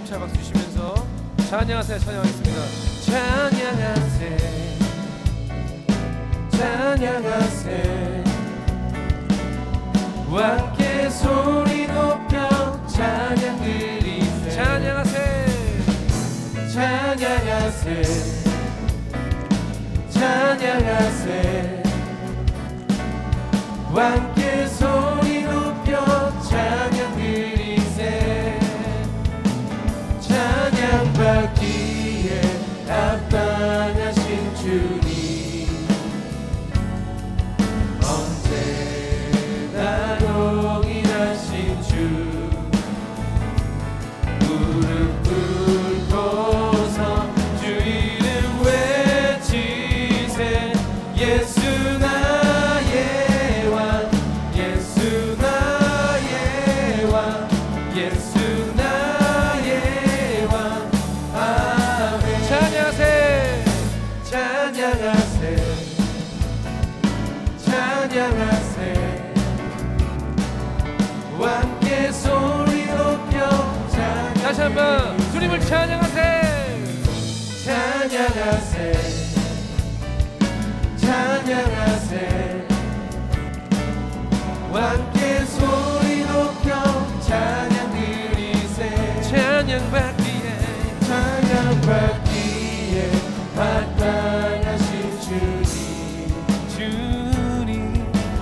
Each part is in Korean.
힘차 박수 주시면서 찬양하세요. 찬양하겠습니다. 찬양하세 찬양하세 함께 소리 높여 찬양 드리세 찬양하세 찬양하세 찬양하세 함께 소리 높여 찬양 드리세 찬양받기에 합당하신 주님 언제나 동일하신 주 무릎 꿇고서 주 이름 외치세 예수 나의 왕 예수 나의 왕 예수 나의 왕 아멘 찬양하세 찬양하세 찬양하세 함께 소리 높여 찬양 다시 한번 주님을 찬양하세 찬양하세 찬양하세 함께 소리 높여 찬양 드리세 찬양받기에 찬양받기에 합당하신 주님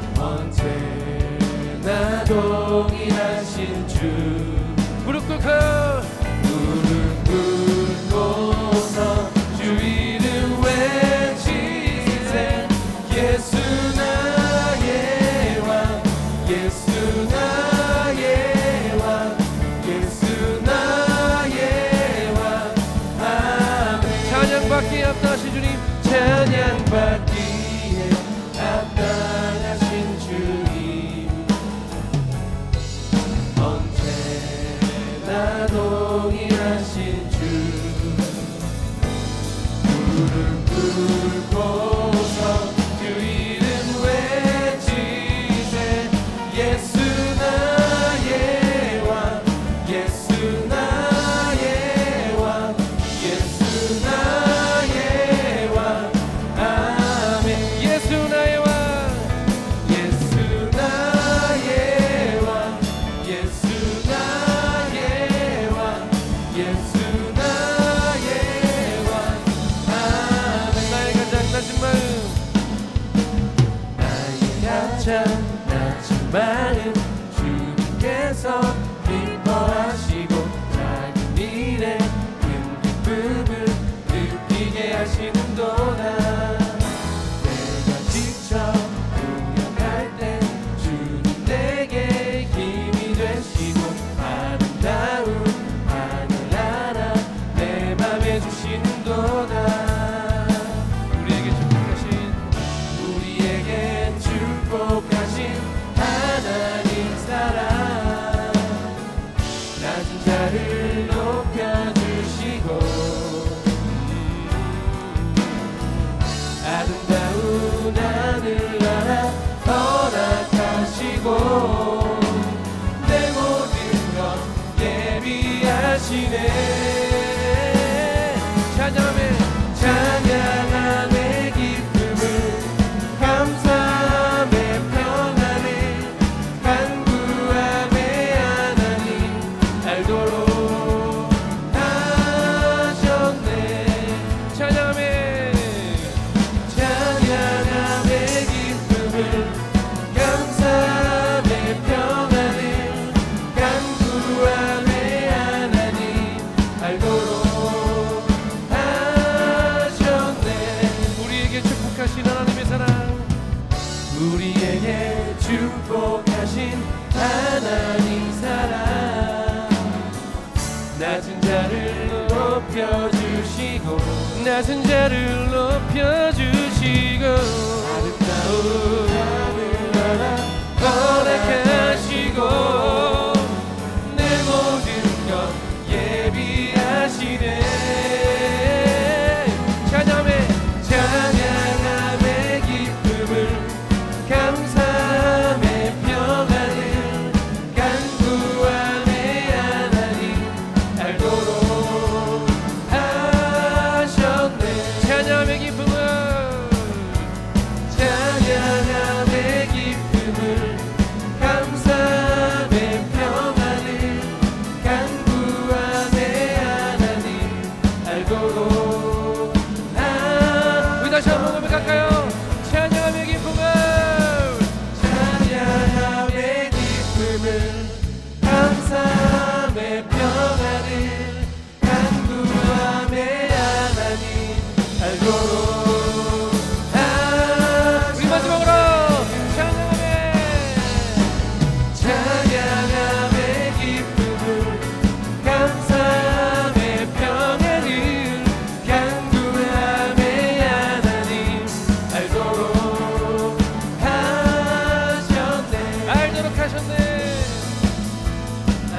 언제나 동일하신 주 무릎 꿇고서 주 이름 외치세 예수 나의 왕 예수 나의 왕 예수 나의 왕 아멘 찬양받기에 합당하신 주님 찬양받기에 합당하신 주님 언제나 동일하신 주 무릎 꿇고서 주 이름 외치세 예수 나의 왕 예수 나의 왕 예수 나의 왕 아멘 예수 나의 왕 예수 나의 왕 예수 나의 왕 예수 나의 왕 아멘 나의 가장 낮은 마음 나의 가장 낮은 마음 주님께서 기뻐하시고 작은 일에 큰 기쁨을 느끼게 하시는도다 내가 지쳐 무력할 때 주님 내게 힘이 되시고 아름다운 하늘 나라 내 맘에 주시는도다 우리에게 축복하신 하나님 사랑 낮은 자를 높여주시고 아름다운 하늘나라 허락하시고 내 모든 것 예비하시네 찬양하며 찬양함의 기쁨을 감사함의 평안을 간구함의 하나님 알도록 하셨네 찬양함의 기쁨을 감사함의 평안을 간구함의 하나님 알도록 하셨네 우리에게 축복하신 하나님의 사랑 우리에게 축복하신 하나님 사랑 낮은 자를 높여주시고 낮은 자를 높여주시고 아름다운 하늘나라 허락하시고 내 모든 것 예비하시네 찬양함의 기쁨을 감사함의 평안을 간구함의 하나님 알도록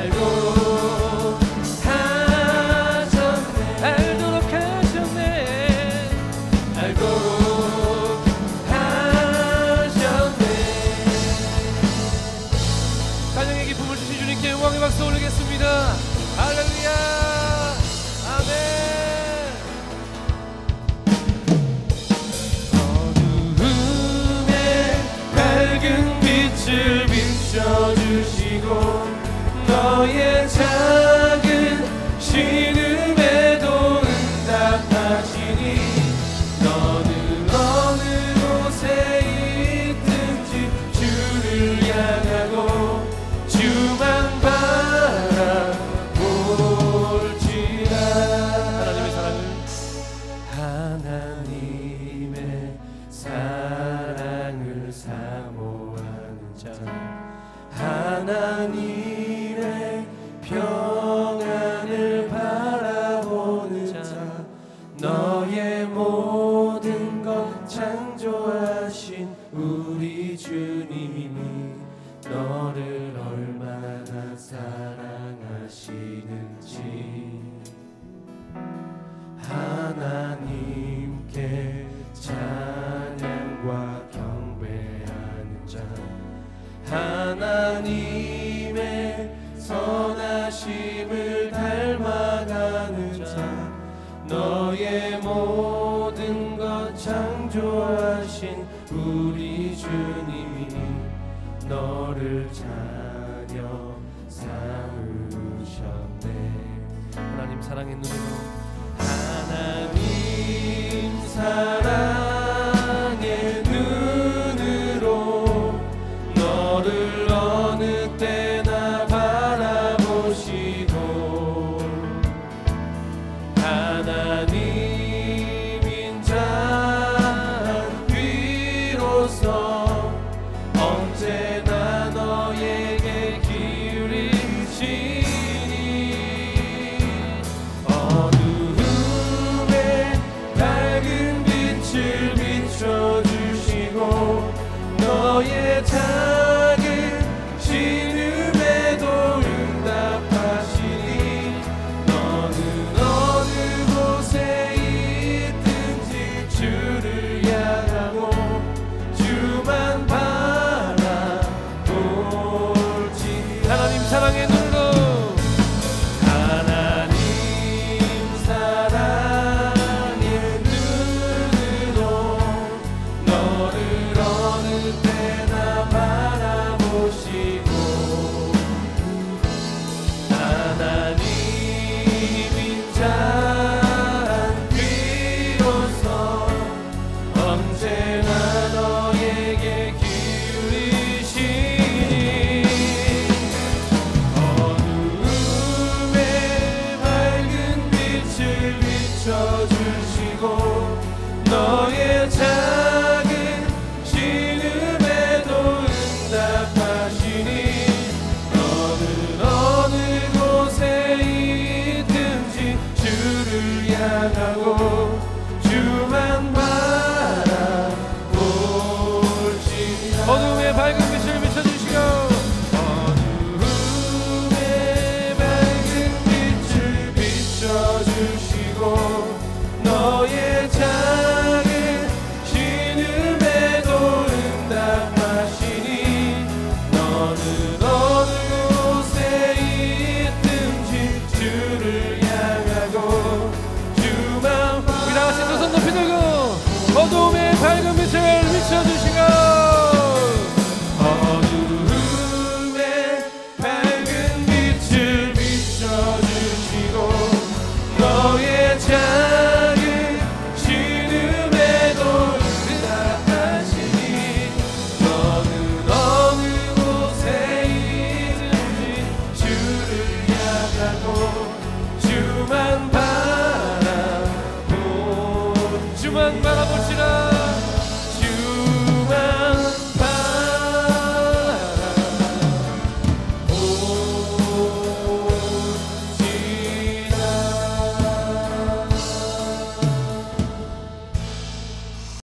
영광의 박수 올리겠습니다. 할렐루야. 아멘. 어두움에 밝은 빛을 비춰주시고 너의 작은 신음에도 응답하시니 너는 어느 곳에 있든지 주를 향하고 주만 바라볼지라. 하나님의 사랑을 사모하는 자, 하나님의 평안을 바라보는 자, 너의 모든 것 창조하신 우리 주님이 너를 얼마나 사랑하시는지 하나님께 찬양과 경배하는 자, 하나님의 선하심을 닮아가는 자, 너의 모든 것 창조하신 우리 주님이 너를 자녀 삼으셨네. 하나님 사랑의 눈으로, 하나님 사랑의 눈으로 너를 어느 때나 바라보시고 하나님인 자 비로소 언제나 너에게 기울이시니 어두움에 밝은 빛을 비춰주시고 너의 작은 신음에도 응답하시니 너는 어느 곳에 있든지 주를 향하고 주만 하나님 사랑의 눈으로, 하나님 사랑의 눈으로 너를 어느 때나 바라보시고 하나님인 자 비로소 언제나 너에게 주시고 너의 작은 신음에도 응답하시니 너는 어느 곳에 있든지 주를 향하고 주만 바라볼지라. 어둠의 밝은 빛을 비춰주시고 어둠의 밝은 빛을 비춰주시고 너의 작은 신음에도 응답하시니 너는 어느 곳에 있든지 주를 향하고 주만 우리 다같이 두 손 높이 들고 어둠의 밝은 빛을 비춰주시고